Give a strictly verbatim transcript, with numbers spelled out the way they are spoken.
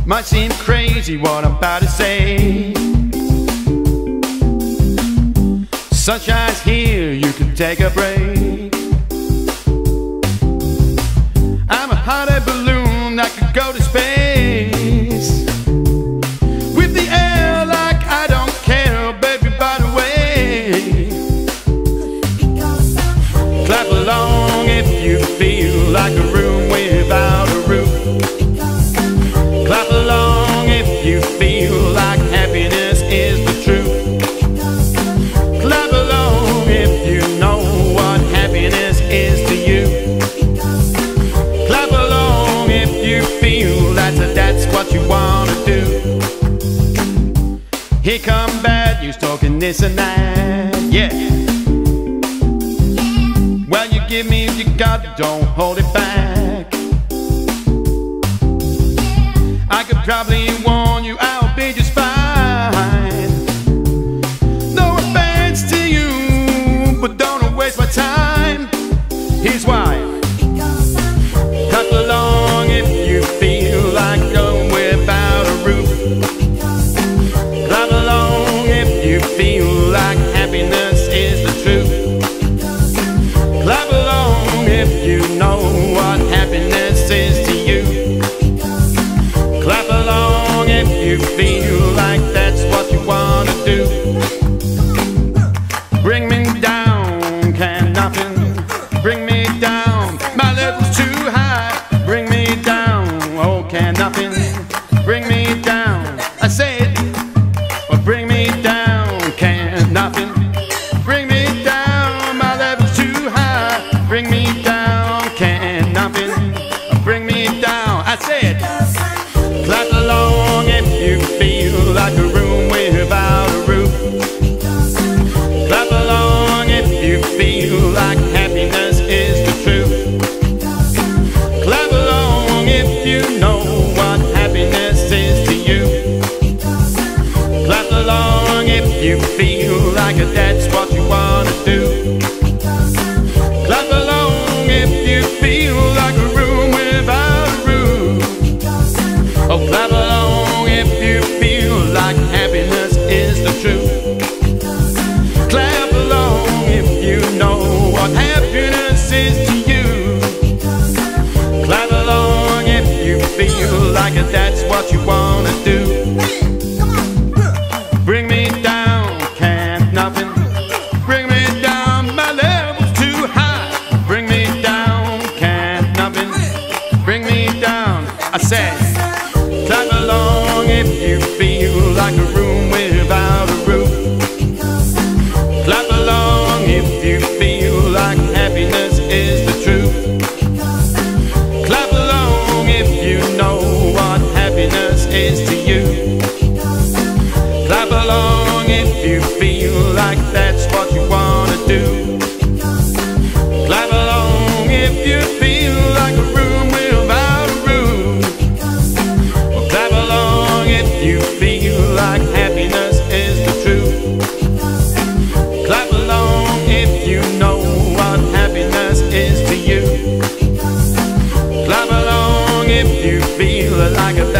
Might seem crazy what I'm about to say. Sunshine's here, you can take a break. I'm a hot air balloon that could go to space. With the air like I don't care, baby, by the way. Clap along if you feel like a room without a roof. Clap along if you feel like happiness is the truth. Clap along if you know what happiness is to you. Clap along if you feel that that's what you wanna do. Here come bad news talking this and that, yeah. Well, you give me what you got, don't hold it back. I could probably warn you, I'll be just fine. No offense to you, but don't waste my time. Here's why. Clap along if you feel like going without a roof. Clap along if you feel like happiness is the truth. Clap along if you know what happiness is to you. Clap along if you feel like that's what you wanna do. Bring me down, can nothing bring me down. My level's too high, bring me down. Oh, can nothing bring me down. I said, well, bring me down, can nothing bring me down. My level's too high, bring me down, can nothing bring me down. I said, clap along if you feel like a room without a roof. Clap along if you feel like happiness is the truth. Clap along if you know what happiness is to you. Clap along if you feel like that's what you wanna do. Clap along if you feel like a room without a roof. Oh, clap along if you feel like happiness is the truth. Clap along if you know what happiness is to you. Clap along if you feel like that's what you wanna do. Bring me down, can't nothing bring me down. My level's too high, bring me down, can't nothing bring me down. I said, clap along if you feel like a room without a roof. Clap along if you feel like happiness is the truth. Clap along if you know what happiness is to you. Clap along if you feel like that's what you wanna do. Clap along if you feel like a room without a roof. Clap along if you feel like happiness is the truth. Clap along if you know what happiness is to you. Clap along if you feel like a